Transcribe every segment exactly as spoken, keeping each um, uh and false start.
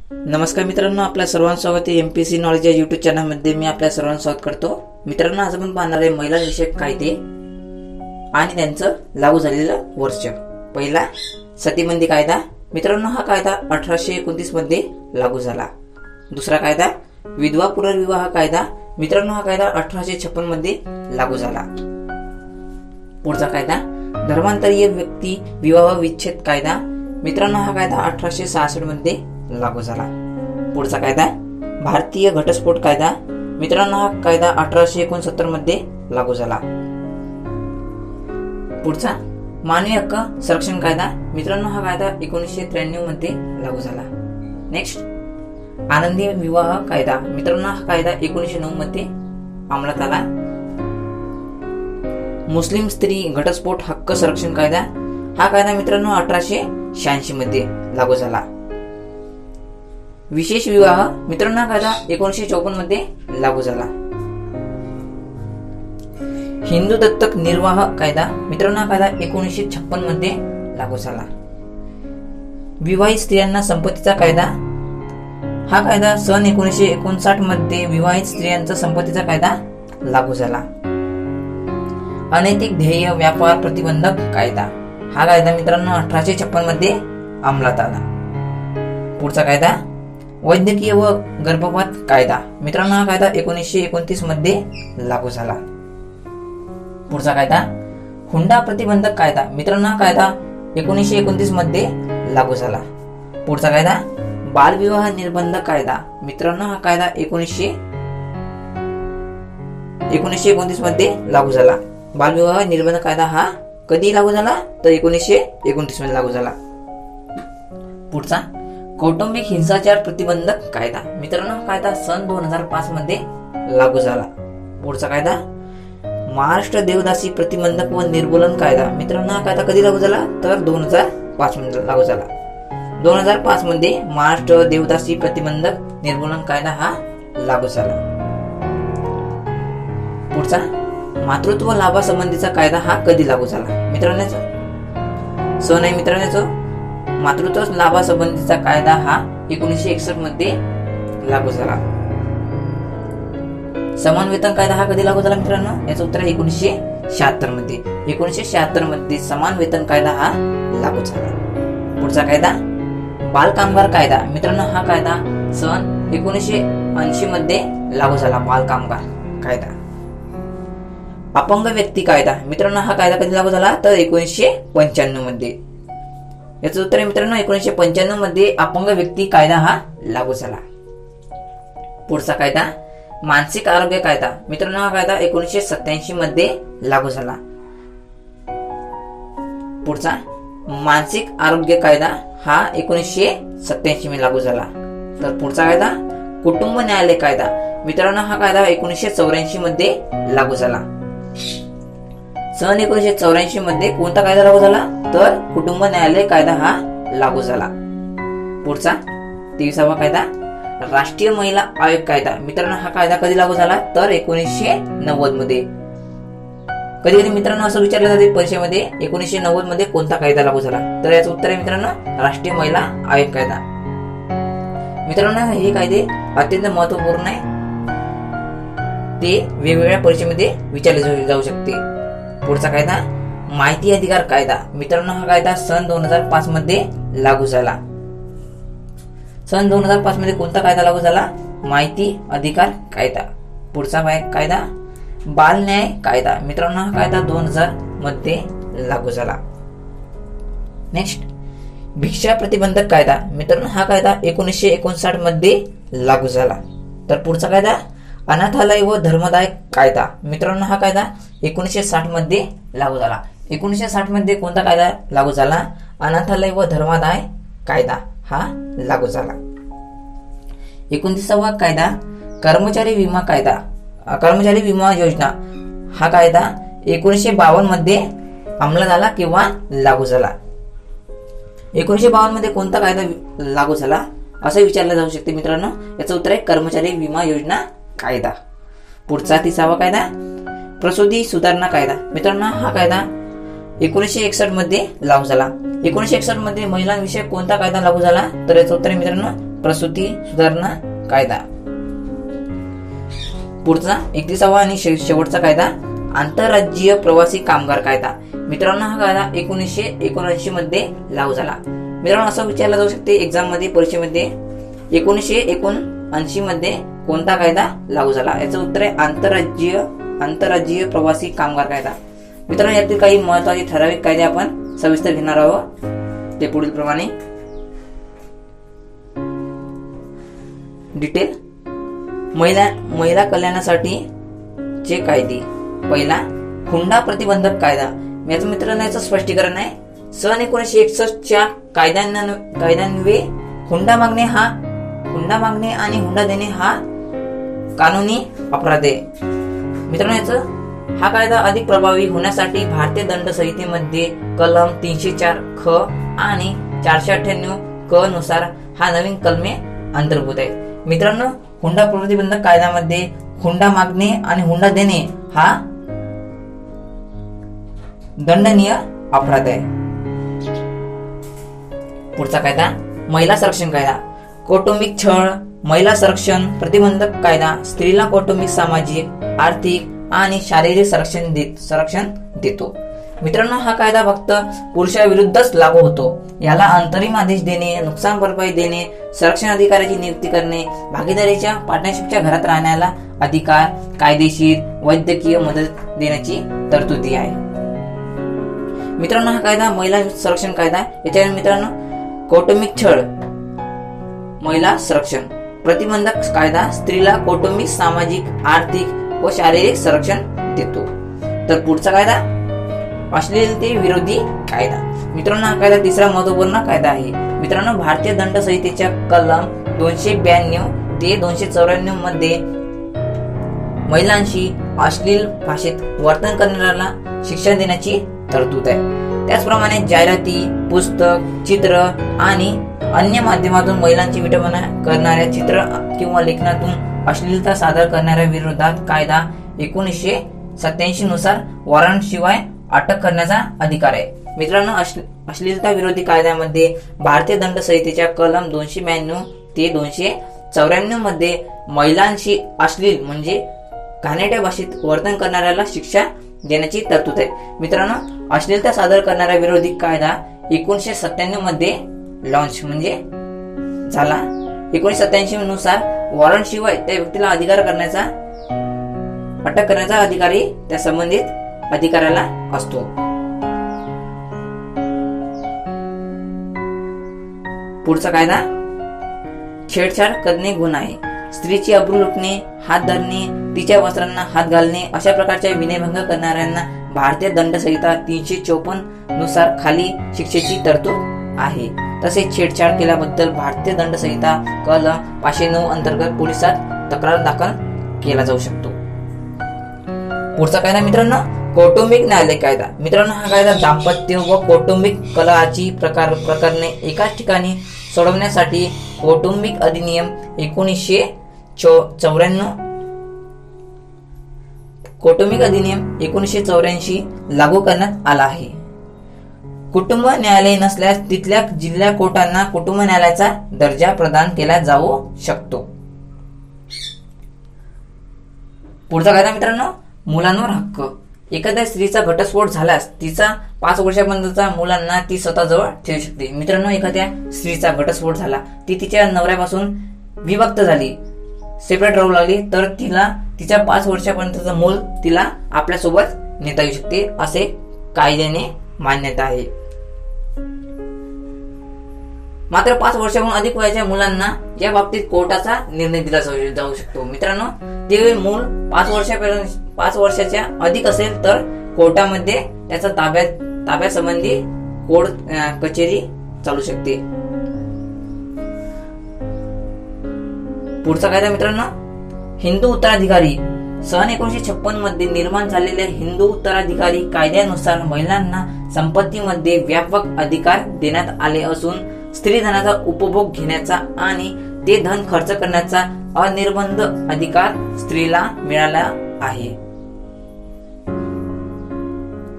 नमस्कार मित्रांनो, आपल्या सर्वांचं स्वागत आहे एमपीएससी नॉलेज या युट्यूब चॅनलमध्ये. मी आपल्या सर्वांचं स्वागत करतो. मित्रांनो, आज आपण पाहणार आहे महिलांविषयक कायदे आणि त्यांचं लागू झालेलं वर्ष. पहिला, सतीबंदी कायदा. मित्रांनो, हा कायदा अठराशे एकोणतीस मध्ये लागू झाला. दुसरा कायदा, विधवा पुनर्विवाह कायदा. मित्रांनो, हा कायदा अठराशे छप्पन मध्ये लागू झाला. पुढचा कायदा, धर्मांतरीय व्यक्ती विवाह विच्छेद कायदा. मित्रांनो, हा कायदा अठराशे सहासष्ट मध्ये लागू झाला. पुढचा कायदा, भारतीय घटस्फोट कायदा. मित्रांनो, हा कायदा अठराशे एकोणसत्तर मध्ये लागू झाला. पुढचा, मानवी हक्क संरक्षण कायदा. मित्रांनो, हा कायदा एकोणीसशे त्र्याण्णव मध्ये लागू झाला. नेक्स्ट, आनंदी विवाह कायदा. मित्रांनो, हा कायदा एकोणीसशे नऊ मध्ये अंमलात आला. मुस्लिम स्त्री घटस्फोट हक्क संरक्षण कायदा. हा कायदा मित्रांनो अठराशे शहाऐंशी मध्ये लागू झाला. विशेष विवाह. मित्रांनो, हा कायदा एकोणीसशे चौपन्न मध्ये लागू झाला. हिंदू दत्तक निर्वाह कायदा. मित्रांनो, हा कायदा एकोणीसशे छप्पन मध्ये लागू झाला. विवाहित स्त्रियांना संपत्तीचा कायदा. हा कायदा सन एकोणीसशे एकोणसाठ मध्ये विवाहित स्त्रियांचा संपत्तीचा कायदा लागू झाला. अनैतिक ध्येय व्यापार प्रतिबंधक कायदा. हा कायदा मित्रांनो अठराशे छप्पन मध्ये अंमलात आला. पुढचा कायदा, वैद्यकीय व गर्भपात कायदा. मित्रांनो, हा कायदा एकोणीसशे एकोणतीस मध्ये लागू झाला. पुढचा कायदा, हुंडा प्रतिबंधक कायदा. मित्रांनो, हा कायदा एकोणीसशे एकोणतीस मध्ये लागू झाला. पुढचा कायदा, बालविवाह निर्बंध कायदा. मित्रांनो, हा कायदा एकोणीसशे एकोणीसशे एकोणतीस मध्ये लागू झाला. बालविवाह निर्बंध कायदा हा कधी लागू झाला, तर एकोणीसशे एकोणतीस मध्ये लागू झाला. पुढचा, कौटुंबिक हिंसाचार प्रतिबंधक कायदा. मित्रांनो, हा कायदा सन दोन हजार पाच मध्ये लागू झाला. पुढचा कायदा, महाराष्ट्र देवदासी प्रतिबंधक व निर्मूलन कायदा. मित्रांनो, हा कायदा कधी लागू झाला, तर दोन हजार पाच मध्ये लागू झाला. दोन हजार पाच मध्ये महाराष्ट्र देवदासी प्रतिबंधक निर्मूलन कायदा हा लागू झाला. पुढचा, मातृत्व लाभासंबंधीचा कायदा हा कधी लागू झाला. मित्रांनो, सन आहे मित्रांनो, मातृत्व लाभासंबंधीचा कायदा हा एकोणीसशे एकसष्ट मध्ये लागू झाला. समान वेतन कायदा हा कधी लागू झाला मित्रांनो, याचं उत्तर आहे एकोणीसशे शहात्तर मध्ये. एकोणीसशे शहात्तर मध्ये समान वेतन कायदा हा लागू झाला. पुढचा कायदा, बाल कामगार कायदा. मित्रांनो, हा कायदा सन एकोणीसशे ऐंशी मध्ये लागू झाला. बाल कामगार कायदा. अपंग व्यक्ती कायदा. मित्रांनो, हा कायदा कधी लागू झाला, तर एकोणीसशे पंच्याण्णव मध्ये. याचं उत्तर आहे मित्रांनो एकोणीसशे पंच्याण्णव मध्ये अपंग व्यक्ती कायदा हा लागू झाला. पुढचा कायदा, मानसिक आरोग्य कायदा. मित्रांनो, हा कायदा एकोणीसशे सत्याऐंशी मध्ये लागू झाला. पुढचा, मानसिक आरोग्य कायदा हा एकोणीसशे सत्याऐंशी मध्ये लागू झाला. तर पुढचा कायदा, कुटुंब न्यायालय कायदा. मित्रांनो, हा कायदा एकोणीसशे चौऱ्याऐंशी मध्ये लागू झाला. सन एकोणीसशे चौऱ्याऐंशी मध्ये कोणता कायदा लागू झाला, तर कुटुंब न्यायालय कायदा हा लागू झाला. पुढचा, तेविसावा कायदा, राष्ट्रीय महिला आयोग कायदा. मित्रांनो, हा कायदा कधी लागू झाला, तर एकोणीसशे नव्वद मध्ये. कधी कधी मित्रांनो असं विचारलं जाते परीक्षेमध्ये, एकोणीसशे नव्वद मध्ये कोणता कायदा लागू झाला, तर याचं उत्तर आहे मित्रांनो राष्ट्रीय महिला आयोग कायदा. मित्रांनो, हे कायदे अत्यंत महत्वपूर्ण आहे. ते वेगवेगळ्या परीक्षेमध्ये विचारले जाऊ शकते. पुढचा कायदा, माहिती अधिकार कायदा. मित्रांनो, हा कायदा सन दोन हजार पाच मध्ये लागू झाला. सन दोन हजार पाच मध्ये कोणता कायदा लागू झाला, माहिती अधिकार कायदा. पुढचा कायदा, बाल न्याय कायदा. मित्रांनो, हा कायदा दोन हजार मध्ये लागू झाला. नेक्स्ट, भिक्षा प्रतिबंधक कायदा. मित्रांनो, हा कायदा एकोणीसशे एकोणसाठ मध्ये लागू झाला. तर पुढचा कायदा, अनाथालय व धर्मदाय कायदा. मित्रांनो, हा कायदा एकोणीसशे साठ मध्ये लागू झाला. एकोणीसशे साठ मध्ये कोणता कायदा लागू झाला, अनाथालय व धर्मदाय कायदा हा लागू झाला. एकोणतीसावा कायदा, कर्मचारी विमा कायदा. कर्मचारी विमा योजना हा कायदा एकोणीसशे बावन्न मध्ये अंमलात आला किंवा लागू झाला. एकोणीसशे बावन्न मध्ये कोणता कायदा लागू झाला असं विचारलं जाऊ शकते मित्रांनो. याचं उत्तर आहे कर्मचारी विमा योजना कायदा. पुढचा तिसावा कायदा, प्रसूती सुधारणा कायदा. मित्रांनो, हा कायदा एकोणीसशे एकसष्ट मध्ये लागू झाला. एकोणीसशे एकसष्ट मध्ये महिलांविषयी कोणता कायदा लागू झाला, तर याचं उत्तर मित्रांनो प्रसूती सुधारणा कायदा. पुढचा एकतीसावा आणि शेवटचा कायदा आंतरराज्यीय प्रवासी कामगार कायदा. मित्रांनो हा कायदा एकोणीसशे एकोणऐंशी मध्ये लागू झाला. मित्रांनो असं विचारला जाऊ शकते एक्झाम मध्ये, परीक्षेमध्ये, एकोणीसशे एकोणऐंशी मध्ये कोणता कायदा लागू झाला? याचं उत्तर आहे आंतरराज्यीय आंतरराज्यीय प्रवासी कामगार कायदा. मित्रांनो यातील काही महत्वाचे ठराविक कायदे आपण सविस्तर घेणार आहोत. ते पुढील प्रमाणे. डिटेल. महिला महिला कल्याणासाठी चे कायदे. पहिला हुंडा प्रतिबंधक कायदा. याचं मित्रांनो याचं स्पष्टीकरण आहे. सन एकोणीसशे एकसष्ट च्या कायद्यां कायद्यान्वये हुंडा मागणे हा हुंडा मागणे आणि हुंडा देणे हा कानूनी अपराध आहे. मित्रांनो याचं हा कायदा अधिक प्रभावी होण्यासाठी भारतीय दंड संहितेमध्ये कलम तीनशे चार ख आणि चारशे अठ्ठ्याण्णव क नुसार हा नवीन कलमे अंतर्भूत आहे. मित्रांनो हुंडा प्रतिबंधक कायद्यामध्ये हुंडा मागणे आणि हुंडा देणे हा दंडनीय अपराध आहे. पुढचा कायदा महिला संरक्षण कायदा. कौटुंबिक छळ, महिला संरक्षण प्रतिबंधक कायदा स्त्रीला कौटुंबिक, सामाजिक, आर्थिक आणि शारीरिक संरक्षण देत संरक्षण देतो. मित्रांनो हा कायदा फक्त पुरुषाविरुद्धच लागू होतो. याला अंतरिम आदेश देणे, नुकसान भरपाई देणे, संरक्षण अधिकाऱ्याची नियुक्ती करणे, भागीदारीच्या पार्टनरशिपच्या घरात राहण्याला अधिकार, कायदेशीर वैद्यकीय मदत देण्याची तरतुदी आहे. मित्रांनो हा कायदा महिला संरक्षण कायदा. याच्या मित्रांनो कौटुंबिक छळ, महिला संरक्षण प्रतिबंधक कायदा स्त्रीला कौटुंबिक, सामाजिक, आर्थिक व शारीरिक संरक्षण देतो. तर पुढचा कायदा अश्लीलते विरोधी कायदा. मित्रांनो हा कायदा तिसरा महत्वपूर्ण कायदा आहे. मित्रांनो भारतीय दंड संहितेच्या कलम दोनशे ब्याण्णव ते दोनशे चौऱ्याण्णव मध्ये महिलांशी अश्लील भाषेत वर्तन करणाऱ्याला शिक्षा देण्याची तरतूद आहे. त्याचप्रमाणे जाहिराती, पुस्तक, चित्र आणि अन्य माध्यमातून महिलांची विटंबना करणाऱ्या चित्र किंवा लेखनातून अश्लीलता सादर करणाऱ्या विरोधात कायदा एकोणीसशे सत्याऐंशी नुसार वॉरंट शिवाय अटक करण्याचा अधिकार आहे. मित्रांनो अश्लीलता विरोधी कायद्यामध्ये भारतीय दंड संहितेच्या कलम दोनशे ब्याण्णव ते दोनशे चौऱ्याण्णव मध्ये महिलांशी अश्लील म्हणजे घाणेरड्या भाषेत वर्तन करणाऱ्याला शिक्षा देण्याची तरतूद आहे. मित्रांनो अश्लीलता सादर करणारा विरोधी कायदा एकोणीसशे सत्त्याण्णव मध्ये लॉन्च म्हणजे झाला. एकोणीसशे सत्याऐंशी नुसार वॉरंट शिवाय त्या व्यक्तीला अधिकार करण्याचा अटक करण्याचा अधिकारी त्या संबंधित अधिकाऱ्याला असतो. पुढचा कायदा छेडछाड करणे गुन्हा आहे. स्त्रीची अब्रू लुटणे, हात धरणे, तिच्या वस्त्रांना हात घालणे अशा प्रकारच्या विनयभंग करणाऱ्यांना भारतीय दंड संहिता तीनशे चौपन्न नुसार खाली शिक्षेची तरतूद आहे. तसेच छेडछाड केल्याबद्दल भारतीय दंड संहिता कलम पाचशे नऊ अंतर्गत पोलिसात तक्रार दाखल केला जाऊ शकतो. पुढचा कायदा मित्रांनो कौटुंबिक न्यायालय कायदा. मित्रांनो हा कायदा दाम्पत्य व कौटुंबिक कलहाची प्रकार प्रकरणे एकाच ठिकाणी सोडवण्यासाठी कौटुंबिक अधिनियम एकोणीसशे चौऱ्याण्णव कौटुंबिक अधिनियम एकोणीसशे चौऱ्याऐंशी लागू करण्यात आला आहे. कुटुंब न्यायालय नसल्यास तिथल्या जिल्हा कोर्टांना कुटुंब न्यायालयाचा दर्जा प्रदान केला जाऊ शकतो. पुढचा कायदा मित्रांनो मुलांवर हक्क. एखाद्या स्त्रीचा घटस्फोट झाल्यास तिचा पाच वर्षापर्यंतच्या मुलांना ती स्वतःजवळ ठेवू शकते. मित्रांनो एखाद्या स्त्रीचा घटस्फोट झाला, ती तिच्या नवऱ्यापासून विभक्त झाली, सेपरेट राहू लागली, तर तिला तिच्या पाच वर्षापर्यंतचं मूल तिला आपल्या सोबत नेता येऊ शकते असे कायद्याने मान्यता आहे. मात्र पाच वर्षाहून अधिक वयाच्या मुलांना या बाबतीत कोर्टाचा निर्णय दिला जाऊ शकतो. मित्रांनो ते मूल पाच वर्षापर्यंत पाच वर्षाच्या अधिक असेल तर कोर्टामध्ये त्याचा ताब्यात ताब्यासंबंधी कोर्ट कचेरी चालू शकते. पुढचा कायदा मित्रांनो हिंदू उत्तराधिकारी. सन एकोणीसशे छप्पन मध्ये निर्माण झालेल्या हिंदू उत्तराधिकारी कायद्यानुसार महिलांना संपत्तीमध्ये व्यापक अधिकार देण्यात आले असून स्त्री धनाचा उपभोग घेण्याचा आणि ते धन खर्च करण्याचा अनिर्बंध अधिकार स्त्रीला मिळाला आहे.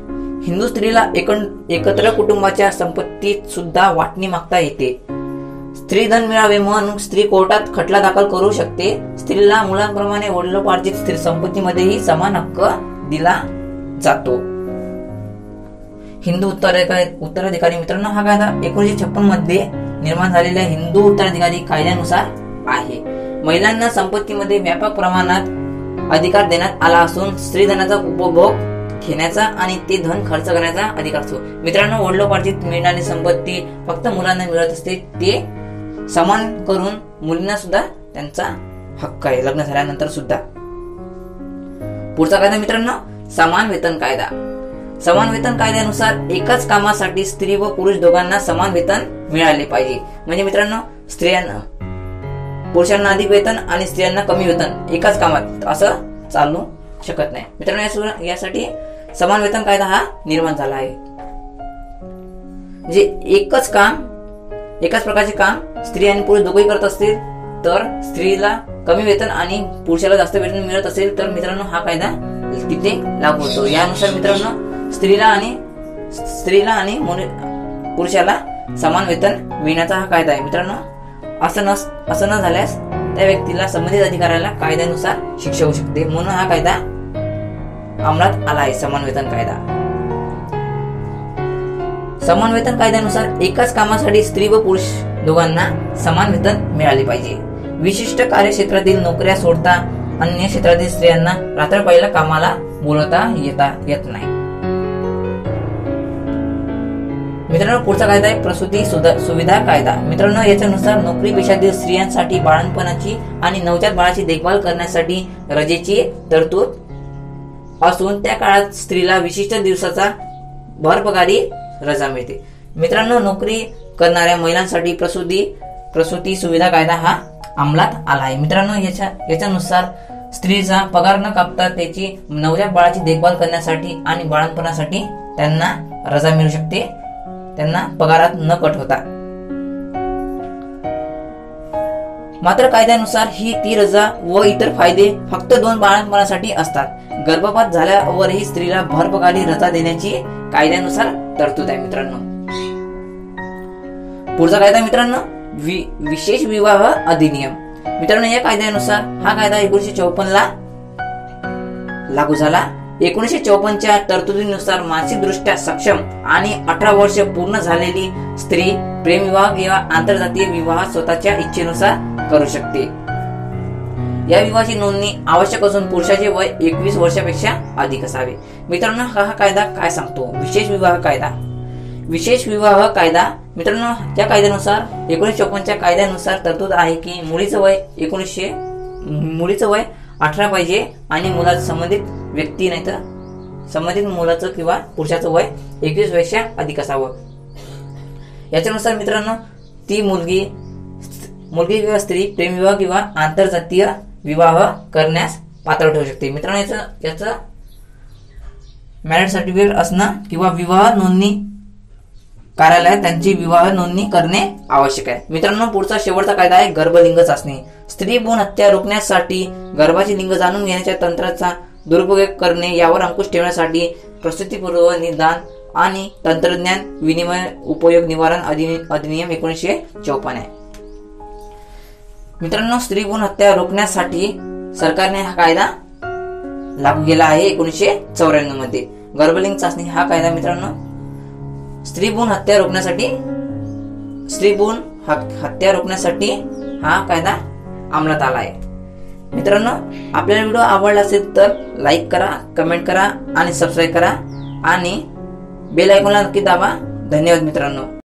हिंदू स्त्रीला एकत्र कुटुंबाच्या संपत्तीत सुद्धा वाटणी मागता येते. स्त्री धन मिळावे म्हणून स्त्री कोर्टात खटला दाखल करू शकते. स्त्रीला मुलांप्रमाणे वडिलोपार्जित स्त्री संपत्तीमध्येही समान हक्क दिला जातो. हिंदू उत्तराधिकारी उत्तराधिकारी मित्रांनो, हा कायदा एकोणीसशे छप्पन मध्ये निर्माण झालेल्या हिंदू उत्तराधिकारी कायद्यानुसार आहे. महिलांना संपत्तीमध्ये व्यापक प्रमाणात अधिकार देण्यात आला असून स्त्री धनाचा उपभोग घेण्याचा आणि ते धन खर्च करण्याचा अधिकार असतो. मित्रांनो, वडिलोपार्जित मिळणारी संपत्ती फक्त मुलांना मिळत असते. ते समान करून मुलींना सुद्धा त्यांचा हक्क आहे लग्न झाल्यानंतर सुद्धा. पुढचा कायदा मित्रांनो, समान वेतन कायदा. समान वेतन कायद्यानुसार एकाच कामासाठी स्त्री व पुरुष दोघांना समान वेतन मिळाले पाहिजे. म्हणजे मित्रांनो, स्त्रियांना पुरुषांना अधिक वेतन आणि स्त्रियांना कमी वेतन एकाच कामात असं चालू शकत नाही. मित्रांनो, यासाठी समान वेतन कायदा हा निर्माण झाला आहे. जे एकच काम एकाच प्रकारचे काम स्त्री आणि पुरुष दोघेही करत असतील तर स्त्रीला कमी वेतन आणि पुरुषाला जास्त वेतन मिळत असेल तर मित्रांनो हा कायदा तिथे लागू होतो. यानुसार मित्रांनो स्त्रीला आणि स्त्रीला आणि पुरुषाला समान वेतन मिळण्याचा हा कायदा आहे. मित्रांनो, असं न असं न झाल्यास त्या व्यक्तीला संबंधित अधिकाऱ्याला कायद्यानुसार शिक्षा होऊ शकते. म्हणून हा कायदा अंमलात आला आहे, समान वेतन कायदा. समान वेतन कायद्यानुसार एकाच कामासाठी स्त्री व पुरुष दोघांना समान वेतन मिळाले पाहिजे. विशिष्ट कार्यक्षेत्रातील नोकऱ्या सोडता अन्य क्षेत्रातील स्त्रियांना रात्रपाळीला कामाला बोलवता येता येत नाही. मित्रांनो, पुढचा कायदा आहे प्रसूती सुविधा कायदा. मित्रांनो, याच्यानुसार नोकरी पेशातील स्त्रियांसाठी बाळंतपणाची आणि नवजात बाळाची देखभाल करण्यासाठी रजेची तरतूद असून त्या काळात स्त्रीला विशिष्ट दिवसाचा भरपगारी रजा मिळते. मित्रांनो, नोकरी करणाऱ्या महिलांसाठी प्रसूती प्रसूती सुविधा कायदा हा अंमलात आला आहे. मित्रांनो, याच्या याच्यानुसार स्त्रीचा पगार न कापता त्याची नवजात बाळाची देखभाल करण्यासाठी आणि बाळंतपणासाठी त्यांना रजा मिळू शकते, त्यांना पगारात न कट होता. मात्र कायद्यानुसार ही ती रजा व इतर फायदे फक्त दोन बाळंतपणासाठी असतात. गर्भपात झाल्यावरही स्त्रीला भरपगारी रजा देण्याची कायद्यानुसार तरतूद आहे. मित्रांनो, पुढचा कायदा मित्रांनो वि, विशेष विवाह अधिनियम. मित्रांनो, या कायद्यानुसार हा कायदा एकोणीसशे चौपन्न ला लागू झाला. एकोणीसशे चौपन्नच्या तरतुदीनुसार मानसिक दृष्ट्या सक्षम आणि अठरा वर्ष पूर्ण झालेली स्त्री प्रेमविवाह किंवा आंतरजातीय विवाह स्वतःच्या इच्छेनुसार करू शकते. या विवाहाची नोंदणी आवश्यक असून पुरुषाचे वय एकवीस वर्षापेक्षा अधिक असावे. मित्रांनो, हा कायदा काय सांगतो? विशेष विवाह कायदा. विशेष विवाह कायदा मित्रांनो, या कायद्यानुसार एकोणीसशे चौपन्नच्या कायद्यानुसार तरतूद आहे की मुलीचं वय एकोणीसशे मुलीचं वय अठरा पाहिजे आणि मुलाचं संबंधित व्यक्ती नाही तर संबंधित मुलाचं किंवा पुरुषाचं वय एकवीस वर्षा अधिक असावं. याच्यानुसार मित्रांनो ती मुलगी मुलगी किंवा स्त्री प्रेमविवाह किंवा आंतरजातीय विवाह करण्यास पात्र ठरू शकते. मित्रांनो, याचं याचं मॅरिड सर्टिफिकेट असणं किंवा विवाह नोंदणी कार्यालयात त्यांची विवाह नोंदणी करणे आवश्यक आहे. मित्रांनो, पुढचा शेवटचा कायदा आहे गर्भलिंग चाचणी. स्त्री भ्रूण हत्या रोखण्यासाठी गर्भाचे लिंग जाणून घेण्याच्या तंत्राचा दुरुपयोग करणे यावर अंकुश ठेवण्यासाठी प्रसूतीपूर्व निदान आणि तंत्रज्ञान विनिमय उपयोग निवारण अधिनियम एकोणीसशे चौपन्न आहे. मित्रांनो, स्त्री भ्रूण हत्या रोखण्यासाठी सरकारने हा कायदा लागू केला आहे एकोणीसशे चौऱ्याण्णव मध्ये. गर्भलिंग चाचणी हा कायदा मित्रांनो स्त्री भ्रूण हत्या रोखण्यासाठी स्त्री भ्रूण हत्या रोखण्यासाठी हा कायदा अंमलात आला आहे. मित्रांनो, आपल्याला व्हिडिओ आवडला असेल तर लाईक करा, कमेंट करा आणि सबस्क्राईब करा आणि बेल आयकॉनला नक्की दाबा. धन्यवाद मित्रांनो.